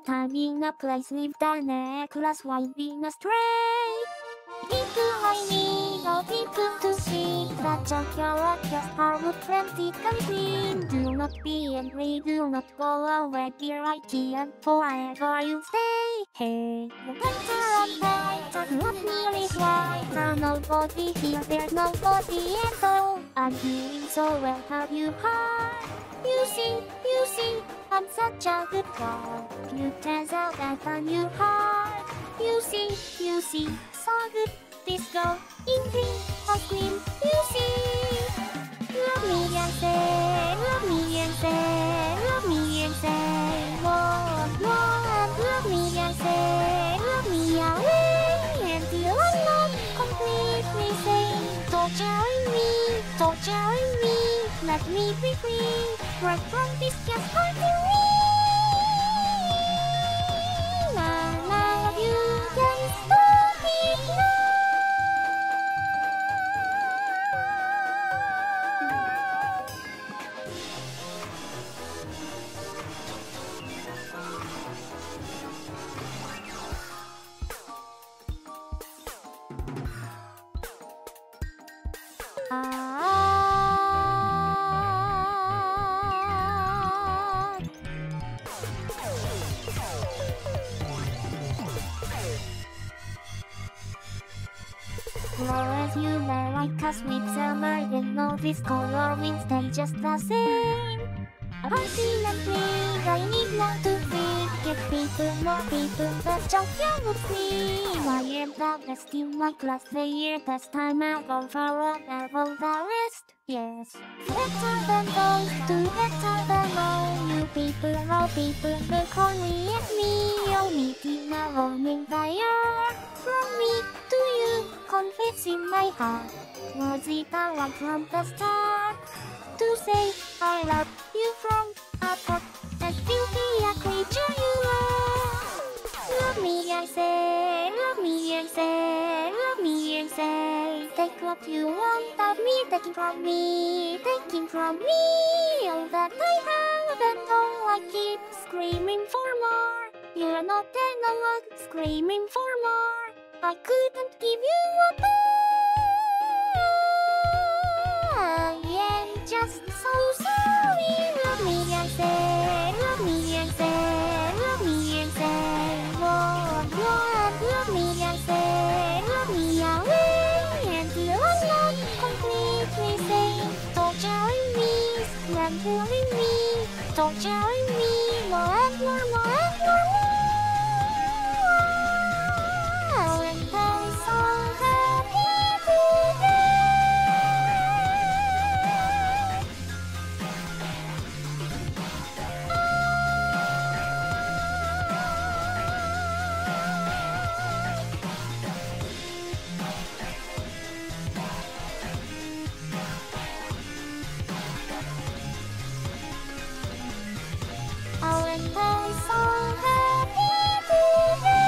time in a place with the necklace winding astray. People like me, no people to see that your heart would frantically clean. Do not be angry, do not go away, dear, I can't forever you stay. Hey, no matter what night, not nearly right. There's nobody here, there's nobody at all. I'm doing so well, have you heard? You see, I'm such a good girl. You can tell that I'm your heart. You see, so good. This girl in green or green. You see, love me and say, love me and say, love me and say, more, love me and say, love me away until I'm not completely sane. Torturing me, let me be free. Right from this just hard to read. I love you, can stop it now. As you lay like a sweet summer, you know this color will stay just the same. Ultimately, I need not to think. Give people more people, but just you would see. I am the best in my class, the year best time I go for above the rest. Yes, better than those, do better than all you people, all people who call me at me. You're meeting a roaming fire from me to you, confessing my heart. Was it a one from the start? To say I love you from a thought that you be a creature you are. Love me and say, love me and say, love me and say. Take what you want of me, taking from me, taking from me. All that I have and all I keep screaming for more. You're not enough, screaming for more. I couldn't give you a I am just so sorry. Love me and say, love me and say, love me and say, Lord, love me and say, love me away until I'm not completely sane. Torturing me, strangling me, torturing me, more and more, more and more. And I'm so happy today. Oh, and I'm so happy today.